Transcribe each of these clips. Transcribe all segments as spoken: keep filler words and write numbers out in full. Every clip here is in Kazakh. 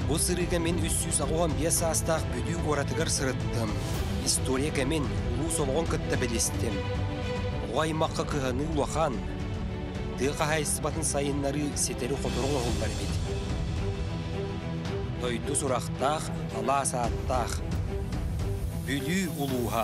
Бу сырыга мен үч жүз он беш астақ бүдүү оратыгар сырыттым. Историяга мен улуу солгон кытта белестим. Уаймаққа кыһаны улахан. Тыға хайсыбатын сайыннары сетері которуң оғылдар бет. Тойду сурақтақ, ала сааттақ. Бүлүү улууға.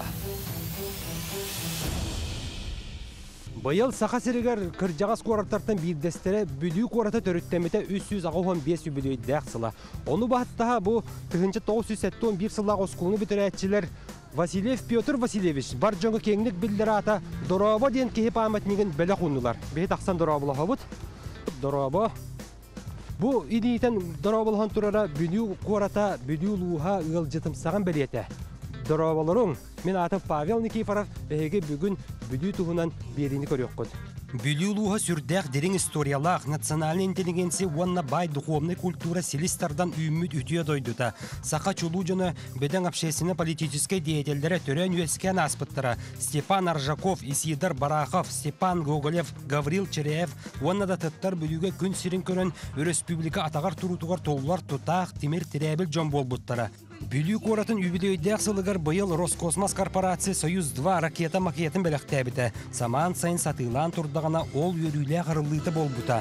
Быйыл сақа сиригер кыржағас қораттартан бирдестері бүлүү қораты төріттемете үч жүз он беш бүлүү дәқ сыла. Оны бағыттаға бұл тыгынчы тоғыз жүз сексен бир сылақ оскуыны бітірәтчілер Васильев Петр Васильевич бар жоңғы кеңлік білдері ата Доробо ден кейіп аматнеген бәлі құнылар. Бейт ақсан Дороболаға бұд. Доробо. Бұл идейтен Дороболаған тұрара бүлүү қората бүлүү луға ұғыл жытымсаған бәлеті. Дороболарың, мен атым Павел Никифоров бәйге бүгін бүлүү туғынан беріні көрек қод. Бүлүү луға сүрдәқ дерің историялақ, национальный интеллигенция уанна бай духовный культура селистардан үйміт үтіе дойдыта. Сақа чулу жыны беден общественно-политической деятельдері түрен өскен аспыттыра. Степан Аржаков, Исидар Барахов, Степан Гоголев, Гаврил Череев, уанна да тыттар бүлүүге күн сирин көрін республика атағар тұрутуғар толулар тұтақ темір тирәбіл жон болбуттара. Бүлүү қоратын юбилейдәк сылығар бұйыл Роскосмос корпорация Союз два ракета макетін бәліқтәбіті. Саман сайын сатылан тұрдағына ол өрілі ғарылыты болбута.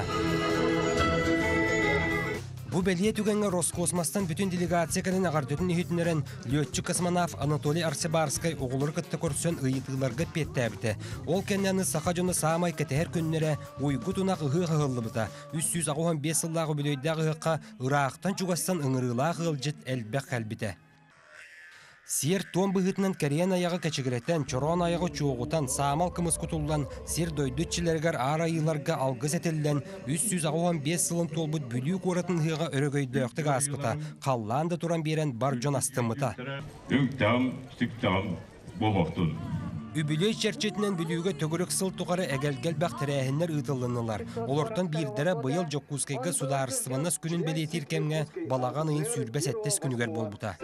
Бу бәлие түгенге Роскосмостан бүтін делегация кәлін ағардетін үйетінерін летчі космонавт Анатолий Арсебарскай оғылыр күтті көрсен ұйытыларға петтәбіті. Ол кәннәні сақа жоны саамай кәтәр күннері ойғы тұнақ ұғы ғығылы бұта. үч жүз он беш сыллағы бөлейді ғыққа ұрақтан чуғастан ұңырыла ғылжет әлбәқ әлбіті. Сер том бұғытынан кәрен аяғы кәчігіреттен, чорон аяғы чоғытан, саамал кымыз құтылдан, сер дойдытчілергер ара айыларға алғыз әтілден, үч жүз он беш сылын толбыт бүлүү қоратын ғыға өрігөйді өқтігі аспыта, қалланды тұран берен бар жон астымыта. Үктам, сүктам, болуқтын. Үбілей черчетінен бүлүүге төгірік сыл тұғары әгәлгәл бәқтірәхінлер ұйтылынылар. Олортан бірдері бұйыл Жоккускайға сударыстыманас күнін бәлетер кәмге балаған ұйын сүрбәс әттес күнігер болбыта.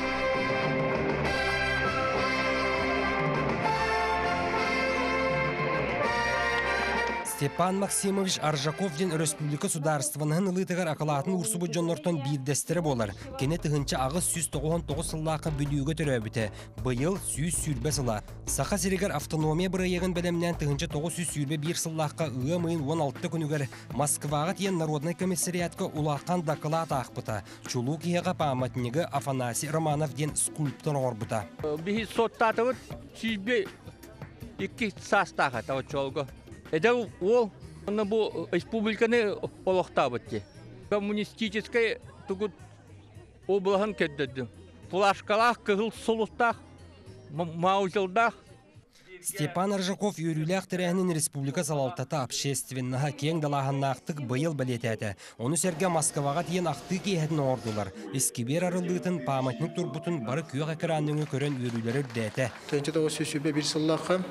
Степан Максимович Аржаков ден республика сударстваныхын ылытығар ақылатын урсубы жонлортон бирдестері болар. Кене тығынча ағыз жүз тоғыз тоғыз сыллақы бүлүүге төрөбіті. Бұйыл жүз сүрбе сыла. Сақа сиригер автономия бұрайығын бәлемнен тығынча тоғыз жүз сүрбе бір сыллаққа ұғы мыйын он алты күнігер Москваға тиен Народный комиссариатқа улаққан дақылат ақпыта. Чулу кияға паматнегі Афанасий Романов ден скульптор орбыта. Бихи соттатывыт сүрбе екі састаға тау чолғы. Это ол, она бу республиканы олохтабытти. Коммунистическая тугут облахан кеддеді. Флашкалах, кығыл солыстах, маузылдах. Степан Аржаков үйріләқ тірәхінен республика салалтата общественнаға кең далағаннақтық бұйыл білетәді. Оны сәрге Москваға тиен ақты кейхетін ордылар. Ескібер арылдығытын паматник турбутын бары күйіқ әкіраныңы көрен үйрілері дәті. бір сыллаққа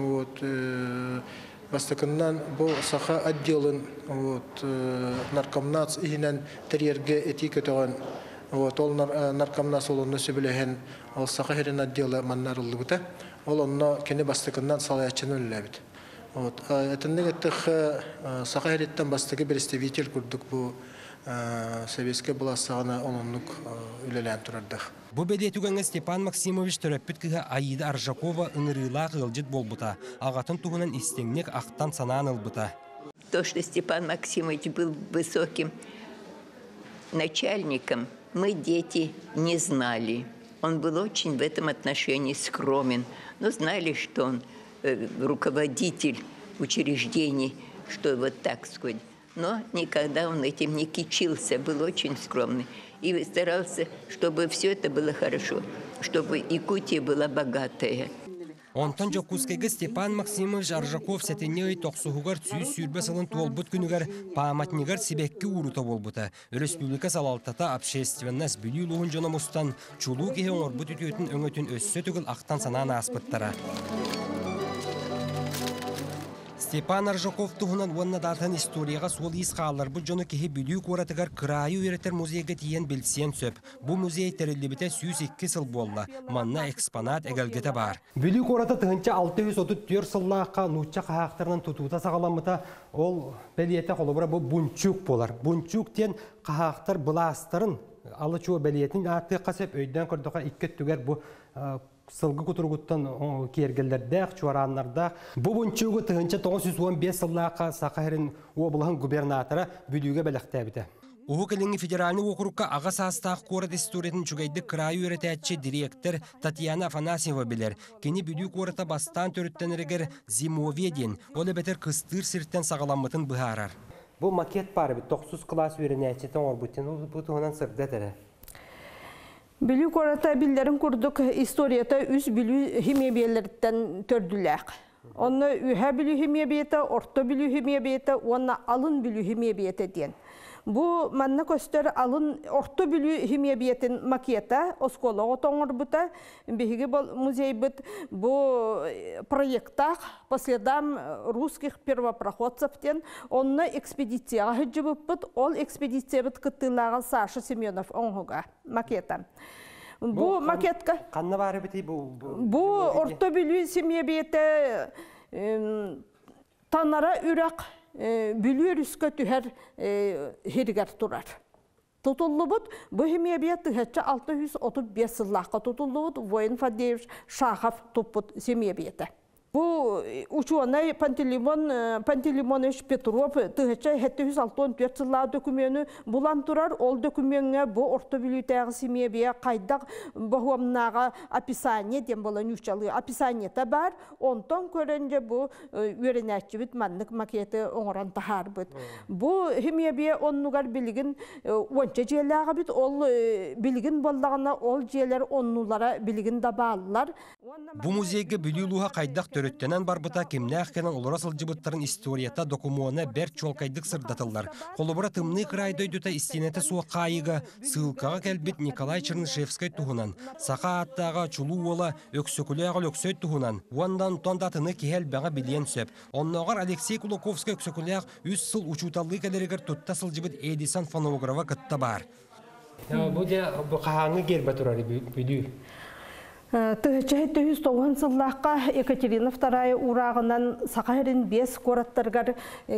Бастакыннан бұл саха отделын наркомнац ихинен терьерге этика тоған ол наркомнац олонны сөбілеген ол саха херен отделы маннарылды бұта. Ол онны кені бастакыннан салаячын өліләбіт. Әтіннің әттіқ саха хереттен бастакы представитель күрдік бұл советский бұласағына олонлық үлелән тұрардық. Бу бәдетугенге Степан Максимович төрөппіт кіға Аида Аржакова ыңырыла ғылжит болбыта. Ағатын туғынан истеңнек ақтан санаан ылбыта. То, что Степан Максимович был высоким начальником, мы, дети, не знали. Он был очень в этом отношении скромен, но знали, что он э, руководитель учреждений, что вот так сказать. Но никогда он этим не кичился, был очень скромный. И старался, чтобы все это было хорошо, чтобы Якутия была богатая. Онтан Жоккускайга Степан Максимович Аржаков сәтеней тоқсуғығар түйіз сүрбе сылын туолбут күнігер паматнигар себекке урута болбута. Республика салалтата общественнас бүлі луғын жономустан чулу кеге оңырбут үтетін өңөтін өссө түгіл ақтан санана аспыттара. Степан Аржаков туһунан уонна дартан историяға сол исқалар бұ жоны кеһи бүлүү коратыгар кырайы үйретер музейге тиен билсен сөп. Бу музей тереллибите сүүс икки сыл болла. Манна экспонат эгелгете бар. Бүлүү кората тыгынча алты жүз отуз төрт сыллааққа нучча қахақтарынан тутута сағаламыта ол белиете қолыбыра бұ бунчук болар. Бунчук тен қахақтар бұластарын алы чуы белиетин аты қасеп өйден көрдіға иккет түгер бұ сылгы кутургуттан кергеллердәк, чуараннардак. Бу бунчугу тыгынча тогуз жүз он беш сыллааққа Сакахирин облығын губернаторы бүдүүгө белектәбите. Уху келинги федеральный округка ага састақ корат историятын чугайды край үйретәтчі директор Татьяна Афанасьева билер. Кені бүдүү кората бастан төріттенерегер зимоведен, олы бетер кыстыр сирттен сағаламытын бұхарар. Бу макет бары бит тоқсыз класс үйренәтчетен орбуттен, бұл туғынан сырды тәрі. Бүлүү кората биллерин курдук историята үс бүлүү химиябиялерден төрдүләк. Онны үһә бүлүү химиябията, орто бүлүү химиябията, онна алын бүлүү химиябията ден. Бу манна көстөр алын орто бүлүү химиябиятын макета осколого тоңор бута биһиги музей бит бу проекттах по следам русских первопроходцев тен онны экспедицияга хыжыбыппыт ол экспедиция бит кыттылагы Саша Семенов оңга макета. Бу макетка канна бары бити бу бу орто бүлүү химиябията танара үрак бүлүр үскө түһәр хиргәр турар. Тутуллубут бу химиябият тыһәчә алты жүз отуз беш сыллакка тутуллубут Воин Фадеевич Шахов туппут химиябията. Бу ученый Пантелеймон Пантелеймонович Петров тыһәчә жети жүз алтын төрт сылла документы булан турар. Ол документне бу орто бүлүтәге химиябия кайдак бахуамнага описание дем болан үчалы описание та бар. Онтон көренде бу үренәчи бит маннык макеты оңран тахар бит. Бу химиябия оннугар билигин онча җеләгә бит ол билигин боллагына ол җеләр оннулара билигин да баллар. Бу музейге бүлүлуга кайдак төрөттенен барбыта кемнәхкенен олора сылжыбыттарын историята докумуона бер чолкайдык сырдатылар. Колубура тымны крайдой дута истинете суа кайыга сылкага келбит Николай Чернышевский туһунан. Сака аттага чулуу ола өксөкүлөөгө өксөй туһунан. Уандан тондатыны кихел бага билен сөп. Онногар Алексей Кулаковский өксөкүлөөг үс сыл учуталлы келерегер тутта сылжыбыт Эдисон фонографа кытта бар. Бу де бу кахаңы гербе турары бүдүү. Тыһыча жети жүз тогуз сыллааққа Екатерина вторая урағынан Сакахирин бес кораттаргар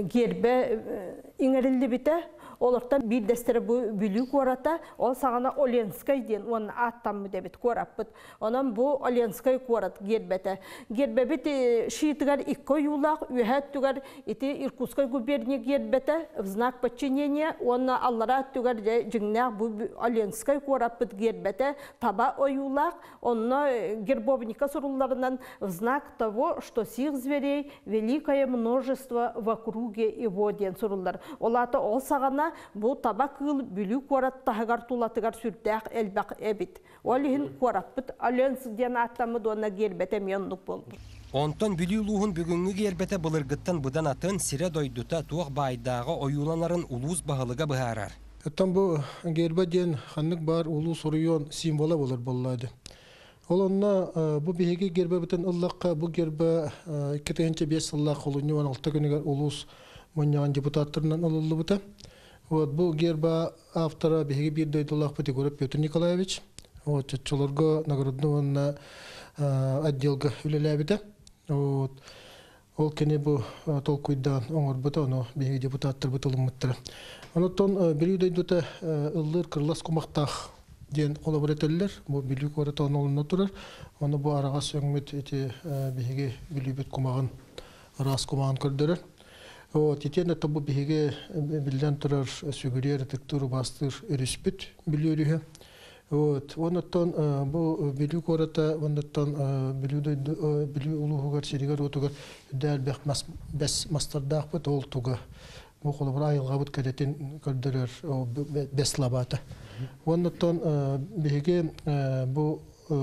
гербе иңерилди бите. Олардан бир дәстері бүлүү кората, ол сағана Оленскай ден, оны аттамы дебет кораппыт. Онан бу Оленскай корат гербеті. Гербебет шиитігар икко юлақ, үйәт түгар ити Иркутскай губерния гербеті, в знак подчинения, оны аллара түгар жыңнақ бу Оленскай кораппыт гербеті, таба оюлақ, оны гербовника суруларынан в знак того, что сих зверей великое множество в округе его ден сурулар. Олата ол сағана бу табак кыл бүлүү корат тахагар тулатыгар сүрдәк элбак эбит. Олихин кораппыт Аленс ден аттамы дона гербете миондук болду. Онтон бүлүү луһун бүгүнгү гербете былыргыттан будан атын сире дойдута туак байдагы оюланарын улуус баһалыга быһарар. Оттон бу гербе ден ханнык бар улуус район символы болар боллады. Ол онна бу биһиги гербе битен ыллакка бу гербе икки жүз беш сыллак холуну он алты күнүгөр улуус моньян депутаттарынан алынды бута. Вот бу герба автора биһиги бир дойдуллах Пятигоров Петр Николаевич. Вот чолорго наградного отделга үлеләбите. Вот ол кене бу толкуйдан оңор бута, оно биһиги депутаттар бутылмыттыр. Онотон бир дойдута ыллыр кырлас кумактах ден коллабораторлар бу билүү кората онолуна турар. Оны бу арага сөңмөт эти биһиги билүүбөт кумаган рас кумаган көрдөрөр. Вот итенде табу биһиге билден турар сүгүрер тектуру бастыр өрүспүт билүүрүгө. Вот онотон бу билүү кората онотон билүү билүү улуугар сиригер отугар дәл бек бес мастардак бут ол туга. Бу колобра айылга бут кадетин көрдөрөр бес лабата. Онотон биһиге бу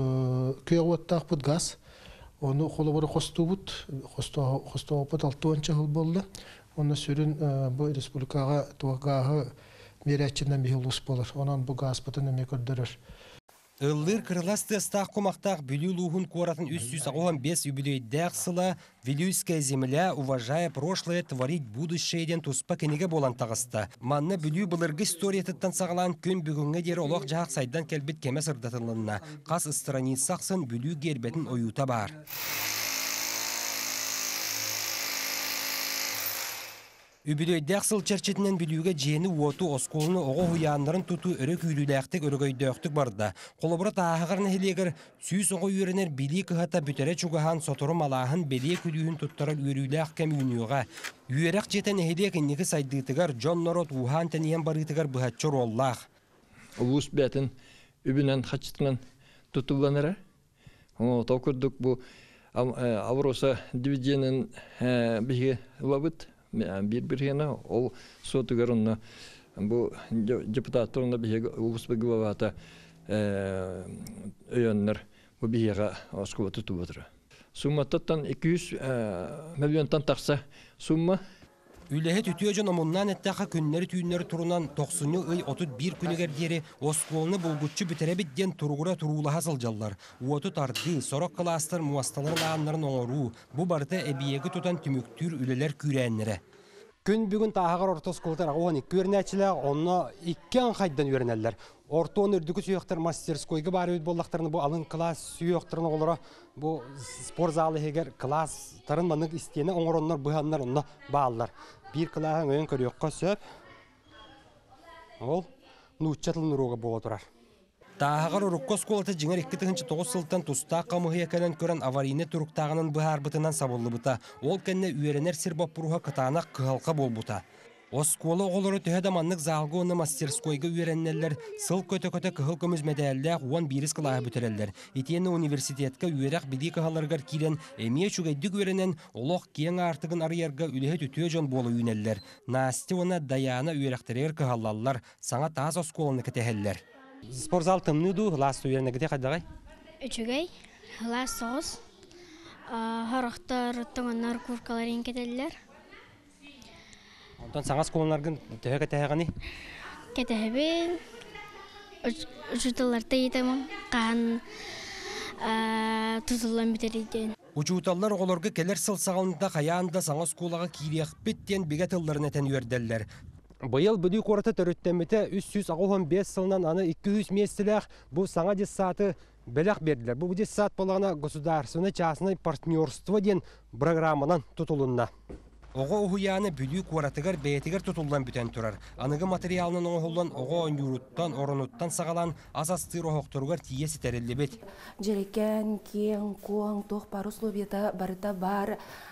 күйөттак бут газ. Оны колобра хостубут, хосто хосто бут алтынчы жыл болду. Оны сүрін бу республикага тугага мерячинен бихилус болар. Онан бу газ бутын эме көрдөрөр. Ыллыр кырылас тестах кумақтақ бүлі лухун коратын үс жүз ағуан бес юбилейдәқ сыла Вилюйская земля, уважая прошлое, творить будущее ден туспа кенеге болан тағысты. Манна бүлі бұлырғы историятыттан сағалан күн бүгінге дері олақ жағақ сайдан кәлбет кеме сырдатылынна. Қас ыстыраницақсын бүлі гербетін ойута бар. Үбілейдәқ сыл черчетінен бүліге жені уоту осколыны оғы хуянларын тұту өрі күйліләқтік өрігөйдөқтік барды. Қолыбыры тағығырны хелегір сүйіс оғы үйренер білі кығата бүтәрі чуғахан сотыры малағын беле күлігін тұттарыл өріләқ кәм үйінуға. Үйерек жетен хелек иннекі сайдығытығар Джон Норот Ухан тәнейен барытығар бұхатчыр оллақ. Улус бәтін үбінен қачытынан тұтыланыры. Тоқырдық бұл Авроса дивизионын бігі лабыт. Bir-birine o sotugarınla bu deputatlarına bir ulus bir globata öğrenler bu bir yere askıva tutuyordur. Summa tattan iki yüz milyondan taksa summa Ülehet ütüyöcün omundan etteqa künleri tüyünleri turunan toqsunu ıy otuz bir күнігер дері осқолыны bulgutçu bütere bidden turgura turulaha sıljallar. Uotu tardı, sorok kılastır muastaların ağınların oğuru, bu barıda ebiyegi tutan tümüktür üleler kürenlere. Gün bugün tağağır orta oskoltar ağuhan iki örnəçilə, onu iki an qaydan öğrenələr. Orta on ürdükü süyöktür masterskoyga bari öd bollaqtarını bu alın klas süyöktürünü olara bu spor zalı heger klas tarınmanık isteyene oңороннор bıhanlar onunla bağlılar. Bir kılağın ön körüyokka söp, ol nuççatılın uruğa boğa durar. Tağağır urukka skolatı jinger iki tıkınçı toğuz sıltan tustaq qamığı ekenen kören avarine turuktağının bıhar bıtından sabıllı bıta. Ol kenne üyerener sirbap buruğa kıtağına kıhalqa bol buta. Oskola oğulları tühedamanlık zalgı onu masterskoyga üyerenneller, sıl köte-köte kıhıl kömüz medalliğ uan biris kılağı bütereller. Etiyeni universitetka üyerek bidi kıhalargar kiren, emiye çügeydik üyerenen, oloq kiyen artıgın arıyarga ülehet ütüye jon bolu üyeneller. Nasti ona dayana üyerekterer kıhallallar, sana taz oskolanı keteheller. Spor zal tımnıdu, hılas üyerene gide kaydagay? Üçügey, hılas soğuz, haraqtar tığınlar kurkaların keteller. Ondan sana skolanlargın töheke tehegani? Ketehebin, uçutalarda yetemem, kan tutulan bitiriyden. Uçutallar oğulorga keler sıl sağında kayağında sana skolaga kiriyek bitten bigatılların eten üyerdeller. Bayıl büdük orta törüttemete üç yüz on beş sılından anı iki yüz mesleğ bu sana dez saatı belak verdiler. Bu dez saat bolağına gосударственный частный партнерство den programmanan tutulunna. Oğu uhuyanı büdük oratıgar beyetigar tutuldan büten turar. Anıgı materialının oğuldan oğu yuruttan, oronuttan sağalan asastır oğukturgar tiyesi terilli bet. Jereken, kien, kuang, toh parus lobiyata barita bar,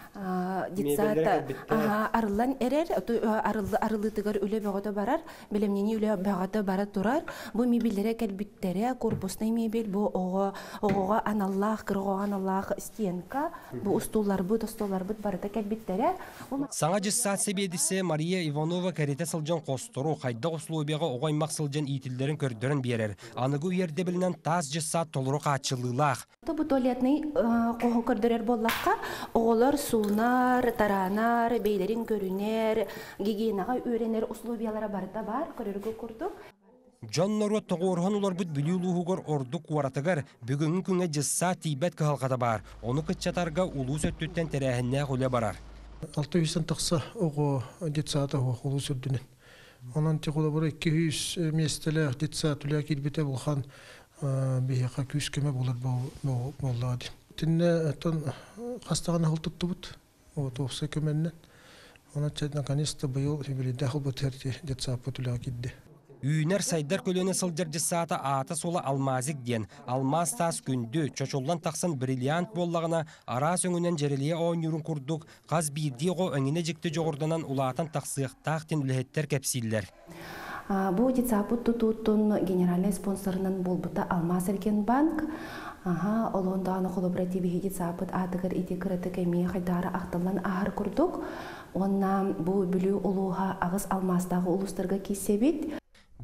ditsata arılan erer, arılı tıgar üle bağıda barar, bilemneni üle bağıda bara turar. Bu mebillere kelbittere, korpusnay mebil, bu oğuğa anallah, kırığa anallah isteyenka, bu ustullar bu, dostullar bu barita kelbittere. Sana cissat sebedisi Maria Ivanova karite sılcan kosturu, qayda oslubiyaga oğaymaq sılcan itillerin kördörün berer. Anıgı yerde bilinen taz cissat toluru qaçılılaq. Bu tualetni qoğun kördörer bollaqqa, oğular sunar, taranar, beylerin görüner, gigiyenağa öğrener oslubiyalara barita bar, körürgü kurduk. John Norot toğurhan ular bud biliyuluğugar orduk varatıgar, bugün küne cissat tibet kıhalqada bar. Onu kıtçatarga ulu söttütten terehinne gule barar. Altı yüzden taksa oğu detsaata oğulu sürdünen. Onun tekula bura iki yüz mesleğ detsaatüle kilbite bulhan bihiqa küs keme bular bolladı. Tinne ton hastağına hıl tuttu bud. O toğsa kömenden. Ona çetna kanista bayıl hibri dahil bu terti detsaatüle giddi. Üyüner saydar kölöne sılcar cissata ata sola almazik diyen. Almaz tas gündü, çoçollan taksan brilyant bollağına ara söngünen jereliye on yurun kurduk. Qaz birdiğo önüne jikti joğurdanan ulatan taksıyıqtağ ülehetter kepsiller. Bu ditsaput tututun generalny sponsorunun bulbuta Almaz Erken Bank. Aha, olondan kolaborativi ditsaput atıgır iti kırıtık emi haydara aqtalan ahır kurduk. Onna bu bülü uluğa ağız Almazdağı uluslarga kesebit.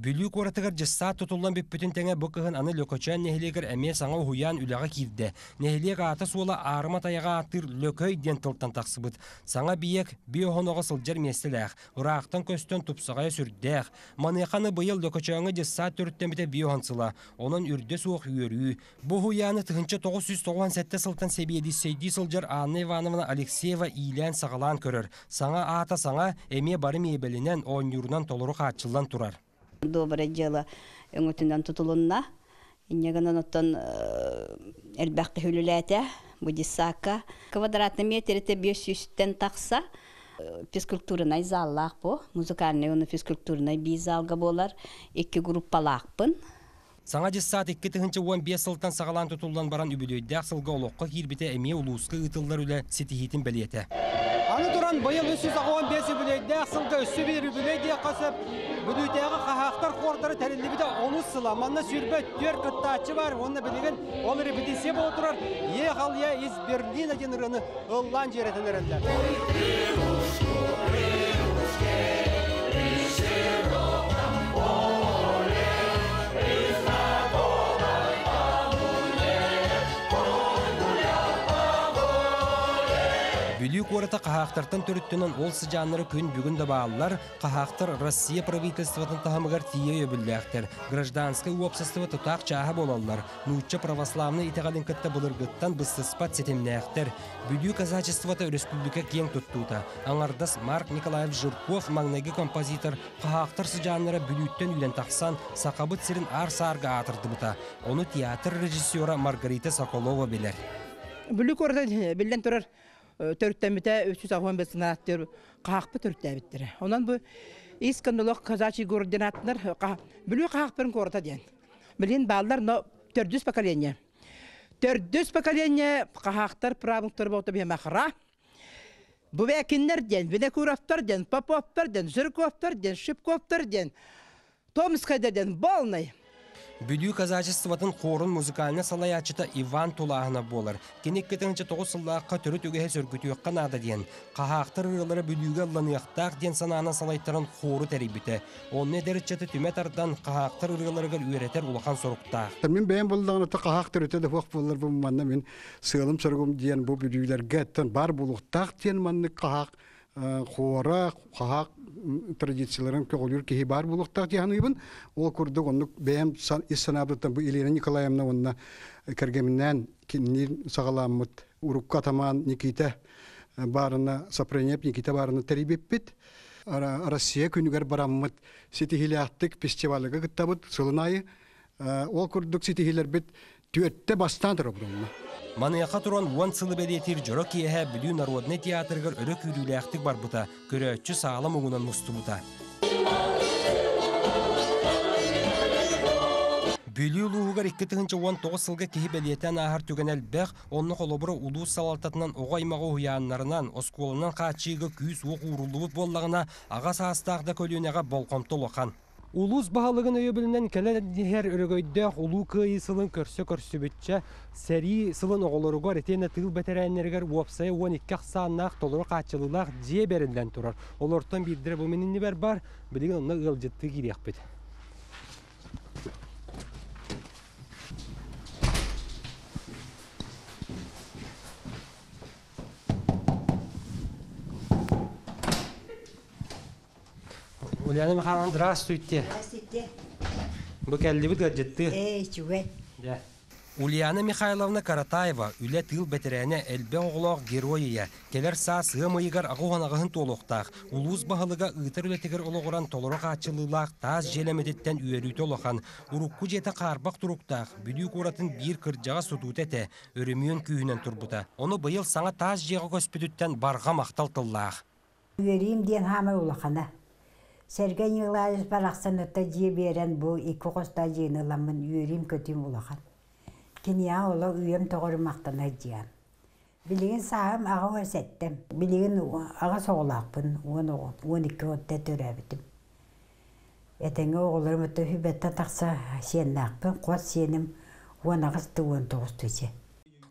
Бүлүү коратыгар жысса тутулан бүппүтін тәңе бұқығын аны лөкөчән нехилегер әме саңа хуян үләға кирді. Нехилег аты суола арыма таяға атыр лөкөй ден тылтан тақсыбыт. Саңа биек биохоноға сылжар местеләқ. Урақтан көстен тупсағая сүрдәқ. Маныяқаны бұйыл лөкөчәңі жысса түрттеміте биохансыла. Onun үрді суық үйерүй. Бұ хуяны тығынчы тоғыз жүз тоқсан жеті сылтан себейді сейді сылжар Анна Ивановна Алексеева илән сағалан көрір. Саңа ата саңа әме бары мейбелінен он юрынан толыру қатшылан тұрар. Доброе дело өңөтүндөн тутулунна иннегенен оттон элбакты хүлүләтә будисака квадратный метрите беш жүзден такса физкультурный заллак бу музыкальный уну физкультурный бизалга болар эки группалакпын. Саңа жысаат икки тыгынчы он беш сылтан сағалан тутулдан баран үбүлөйдәк сылга олоққа кирбите эме улуускы ытылдар үле сетихитин белиете. Аны туран быйыл үч жүз он беш үбүлөйдәк сылга үсү бир үбүлөйдәк касып бүдүйтәгы кахактар кордары тәреллибите оны сыла. Манна сүрбө төр кыттачы бар, оны билеген ол репетиция болуп турар. Е халия из Берлина денираны ыллан жеретенерендер. Бүлүү кората қахақтартан төріттінен ол сыжанлары күн бүгін да бағалар, қахақтар Россия правительствотын тахамығар тие өбілдәқтер. Гражданскай общество тұтақ чаға болалар. Нучча православны итеғалин кітті бұлырғыттан бұстыспат сетемнәқтер. Бүлүү казачествота республика кең тұттута. Аңардас Марк Николаев Жирков, маңнайғы композитор, қахақтар сыжанлары бүлүүттен үлен тақсан, сақабыт сирин ар-сарға атырды бұта. Оны театр режиссера Маргарита Соколова білер. Бүлүү кората білден тұрар төрттәмите үч жүз он беш сынаттыр кахпы төрттәбиттер. Онан бу искандылык казачий координаторлар бүлүү кахпын кората ден. Билин балдар но төрт жүз поколение. төрт жүз поколение кахактар правыңтар болду бемахра. Бу векиннер ден, Винокуровтар ден, Поповтар ден, Жирковтар ден, Шипковтар ден, Томскайдар ден, Болный. Бүлүү казачествотын хорун музыкальны салаячыта Иван Тулағына болар. Кенек кетіңінші тоғыз сыллаққа түрі түгіхе сөргітуяққан ады ден. Қағақтыр ұрылары бүлүүге ланияқтақ ден сананы салайттарын хору тәрібіті. Оны дәрітчеті түмет ардан қағақтыр ұрыларығыр үйретер улақан соруқтақ. Мен бәйін болдағыны қағақтыр өтеді фоқ болар бұл манна мен сығылым сұрғым ден бұл бүлүүлерге әттен бар болуқтақ ден манны қағақ қора, қағақ традицияларын көңілір кейі бар болуқтақ дегенібін. Ол күрдік оны бәйім иссанабыттан бұл Елена Николаевна онына кәргемінен кеннер сағаламыд Урукка таман Никита барына сапренеп, Никита барына тәрибеппет. Россия күнігер барамыд сетихилі ақтық фестивалыға күттабыд сылынайы. Ол күрдік сетихилер бет түйетті бастан тұрып бұлына. Манаяқа туран уан сылы бәдетер жұры кейі бүлүү народный театрғыр өрі күрілі әқтік бар бұта, көрәтші сағалам оңынан мұсты бұта. Бүлүү луғығар икки тыгынчы он тоғыз сылға кейі бәлетен ағар түген әлбәқ, оны қолыбыры ұлу салалтатынан оғаймағы ұяңнарынан, осколынан қачыға күйіс оқ ұрылуып боллағына аға састағда көлінеға болқомты олақан. Улус бағалығын өйебілінен кәлі дегер өрігөйдәқ улу күйісілін көрсі-көрсі бүтчі сәрі сылын оғылырығар етені тыл бәтәрәнергер уапсайы он екі ақсаннақ толыры қатшылылақ жие бәрінден тұрар. Ол ортан бірдірі бұл менің бәр бар, білеген оны ғылжытты керек бет. Ульяна Михайловна, здравствуйте. Здравствуйте. Вы кәлді бұд ғаджетті? Эй, чугай. Да. Ульяна Михайловна Каратаева үлі тыл бәтірәне әлбе оғылақ героия. Келер са сығым ұйығар ағуғанағығын толуқтақ. Улуыз бағылыға ұйтыр үлетігер олығыран толыры қатшылылақ таз желемедеттен үйерүйті олыған. Урукку жеті қарбақ тұруқтақ. Бүлүү қоратын бір кірджаға сұтут әті. Өрімүйін күйінен тұрбыта. Оны бұйыл саңа таз жеға көспедіттен барға мақтал тыллақ. Үйерейім ден хамы олықана. Сәрген Николаевич барақсан өтті жие берен бұл екі қоста жиыныламын үйерім көтім олақан. Кения ола үйем тоғыры мақтана жиям. Білеген сағым аға өрсеттім. Білеген аға соғылақпын, он екі отта төрәбітім. Әтіңі оғылырым өтті хүбетті тақса сеннақпын, қос сенім он ағыз он тоғыз төсе.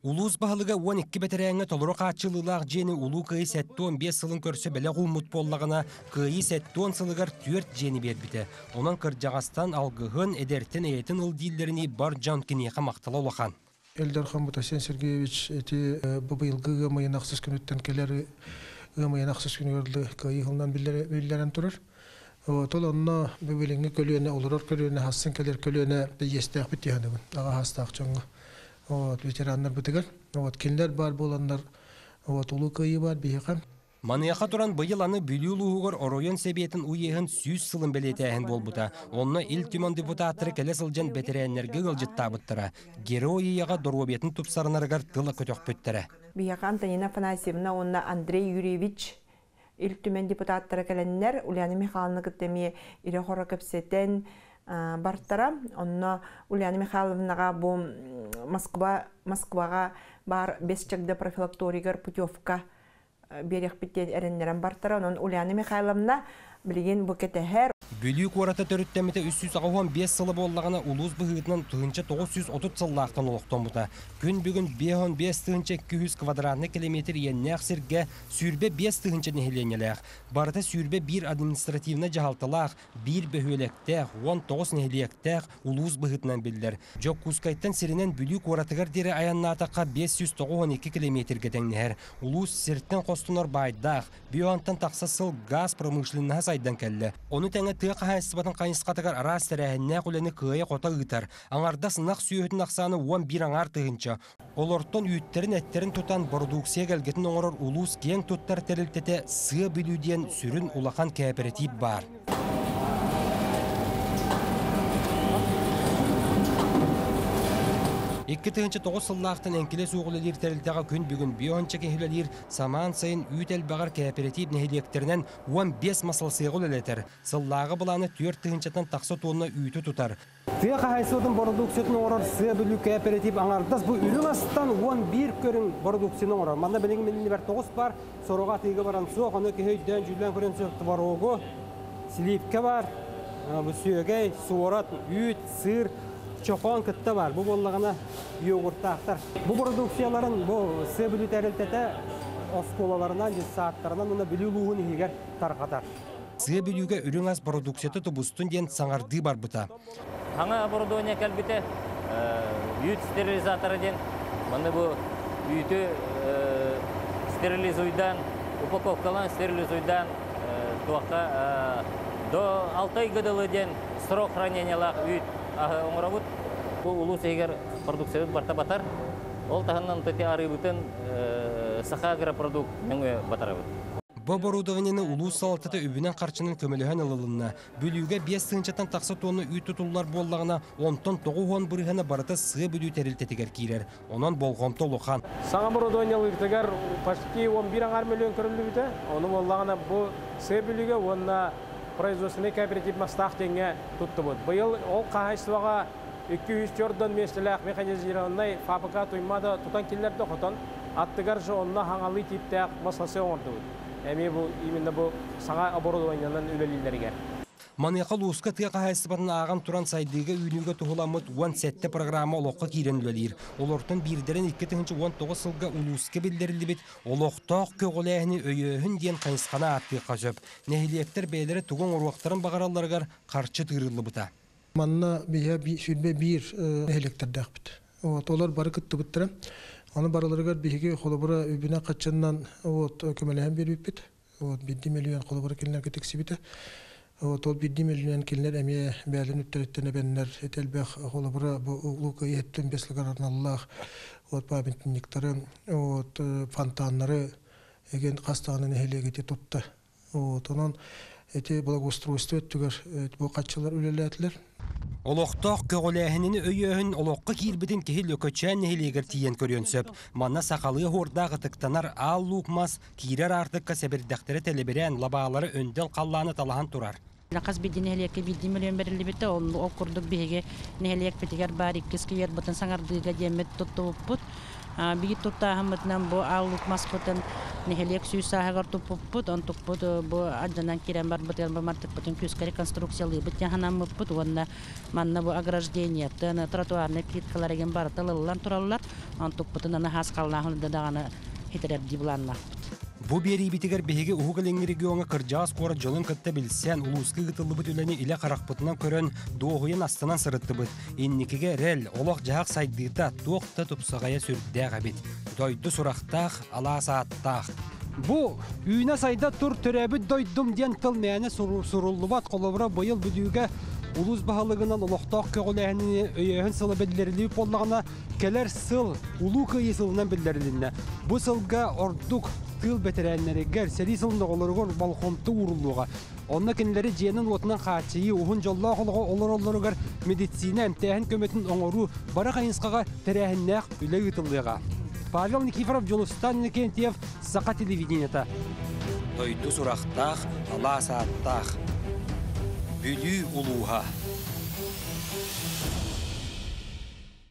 Улус бағылыға он iki бәтірәңі толыры қатшылылақ жені улу күйі сәттуон бес сылын көрсі бәлі ғуммут боллағына күйі сәттуон сылығар төрт жені бербіті. Онан кыржағастан алғығын әдертін әйтін ұлдейлеріне бар жан кенеға мақтала олақан. Эльдар Хамутасен Сергеевич эти бабылгы гамайын ақсыз күнеттен келері гамайын ақсыз күнерді күйі ғылынан білдерін тұрыр. Тол онна бөбеліңі көлуіне, олырар көлуіне, хасын келер көлуіне естәқ біт яғынығын, аға хастақ жоңға. Ветерандар бітігір. Келдер бар боландар, ұлы күйі бар, бейіқан. Манияқа тұран бұйыл аны бүлі ұлығығыр оройын себетін ұйығын сүйіз сылын бәлетәйін бол бұта. Онына ил түмон депутаттыры кәлі сылжан бәтірәйінлерге ғылжытта бұттыра. Гері ойыяға дұруабетін тұпсарынарығар тылы көтіқ бүттірі. Бейіқан Танина Фанасьевна, онына Андрей Юрьевич ил түмен депутаттыры кәлінлер, Ульяна Михайловна кіттеме ире қора көпсетен бартара. Онына Ульяна Михайловнаға бұл Москваға бар бес чакда профилакторигар путевка берег биттен әрендерін бартара. Онын Ульяна Михайловна білген бұкетәхер. Бөлік ората төріттәметі үч жүз он бес сылы боллағына улус бұғытынан тұғынша тоғыз жүз отыз сыллақтан олықтан бұта. Күн бүгін он бес тұғынша екі жүз квадратны километр еннәқ сірге сүрбе бес тұғынша нехеленеләқ. Барыта сүрбе бір административна жағалтылақ, бір бөхөлектәқ, он тоғыз нехелектәқ улус бұғытынан білдер. Жок Кускайттан сірінен бөлік оратығар дері аяннатаққа бес жүз тоғыз екі километрге тәңнәр. Улус сірттен қостынар байдақ, биоантан тақса сыл газ промышленіға сайдан кәлі. Оны тәңі тыға қайыстыбатын қайынысқатығар арас тәрәхінне құлені күйе қота ұйтар. Аңарда сынақ сүйетін ақсаны он бір аңар тұғынша. Олортон үйттерін әттерін тұтан продукция кәлгетін оңырыр улус кең тұттар тәрілтеті сығы білуден сүрін улақан кооператив бар. Екі тұғынша тоғыз сыллақтың әңкелес оғылылыр тәрілтіға күн бүгін бейонча кехілелер саман сайын үйтел бағар кооператив нәхелектерінен он бес масыл сыйғыл әлетер. Сыллағы бұланы төрт тұғыншатан тақсы туынна үйті тұтар. Тыға қайсылдың продукциятын оғырар сыя бүлі кооператив аңардас бұл үрін астан он бір көрін продукцияны оғырар. Манда біліңі менің бір тоғыз бар, сороға тыға баран соқ, оны кехейден жүлден көрін сөқті бар оғы, сілипке бар, сүйегей, суарат, үйт, сыр, чоқан кітті бар. Бұл болағына йогурттақтар. Бұл продукцияларын бұл сыя бүлі тәрілтеті осколаларынан, сааттарынан оны білі луғын егер тарқатар. Сыя бүліге үрін аз продукцияты тұбыстын ден саңарды бар бұта. Аңа оборудование кәлбіті үйт стерилизаторы ден, мұны бұл үйті стерилизуйдан, упаковкалан стерилизуйдан туаққа до алты гыдылы ден срок хранениялақ үйт оңырабыт. Бұл ұлыс егер продукциялы барта батар, ол тағынан төте ары бұтын сақа агропродукт мәңі батарабыт. Бұл оборудованияны улус салатыты үбінен қарчының көмеліген ылылына. Бүліуге бес сыңчаттан тақсы тонны үй тұтулар боллағына онтон тоғы он бұрығына барыты сығы бүлі тәрілтетігер кейлер. Онан болғанты олуқан. Саңа оборудованиялы үртігер почти он бір миллион көрілі біті. Оны боллағына бұл сығы бүліге онына производственный кооператив мастақ теңге тұтты бұд. Бұл ол қағайсываға екі жүз төрттен местіләқ механизированный фабрика тұймады тұтан келерді құтан. Аттығар жы онына хаңалы типтәқ масасы оңырды бұд. Әме бұл, именно бұл саңа оборудованиянан үлелілерігер. Манияқал ұсқа тыға қағайсыбатын аған тұран сайдыға үйінуге тұғыламыд он сәтті программа олыққа кейрен үлелер. Олортын бірдерін екі мың он тоғыз сылға ұлысқа білдерілі бет, олықтақ көғіләйіні өйөхін ден қайысқана атты қажып. Нәхилектер бәйлері тұғын ұруақтарын бағараларғар қарчы тұғырылы бұта. Манна сүрбе бір нәхилектерді ақпыт. Олар бары күтті бұттыры. Оны барыларығар бейге қолыбыра өбіне қатшаннан көмеліген бері өппет. Бидді миллион қолыбыра келінер кетексі біті. Ол бидді миллион келінер әме бәлін үттіреттен әбәнлер етелбәқ қолыбыра ұлықы еттен беслігар арналлақ, памятниктары, фонтаннары еген қастағының әхелегеті тұтты. Онан әте благоустройство өттігер бұл қатшалар үлелі әтілер. Олоқтақ көғіләхінені өйөхін олоққа кейірбетін кехіл өкөтчән нехелегер тиен көрен сөп. Манна сақалы хордағы тықтанар ал луқмас, кейрер артыққа сәбірдәқтері тәлеберен лабағалары өндел қалланы талахан тұрар. Наказ бидин нехелиекке бидин миллион берилди бите, ол курдук биһиге нехелиек битигер бар иккис киер бутын саңардыга демет туттуппут. Бигит туттаһамытнан бу аулук маспытын нехелиек сүйсаһагар туппут, он туппут бу аджанан кирен бар бутын бамартык бутын күскә реконструкциялы бит яһанаммыппут, онна манна бу ограждение, тына тротуарны плиткаларыгын бар тылыллан тураллар, он туппутын аны хаскалнахын даганы хитереп дибланна. Бу бери битигер беге угылың регионга кыржаас кора жолын кытта билсен улуски гытылы бут үлени иле каракпытынан көрөн доогуен астынан сырытты бут. Инникиге рел олох жаак сайдыта тоқта тупсагая сүрдәгә бит. Дойду сурактах, ала сааттах. Бу үйнә сайда тур төрәбит дойдум ден тыл мәне суруллубат колобра быйыл бүдүгә улус баһалыгынан олохтоқ көгөләһини өйөһөн сылы белдерилип боллагына келер сыл улуу кыйысылынан белдерилинне. Бу сылга ордук тыл бетерәннәрегәр сәри сылында олоргор балхонты урулуга. Онна кенләре җенен лотынан хачыйы ухун жолла холго олоролларыгар медицина эмтәһен көмөтен оңору бара кайынскага тәрәһеннәк үле ытылыга. Павел Никифоров, Джолустан Никентьев, Сака телевидениета. Дойду сурахтах, ала сааттах. Бүлү улуха.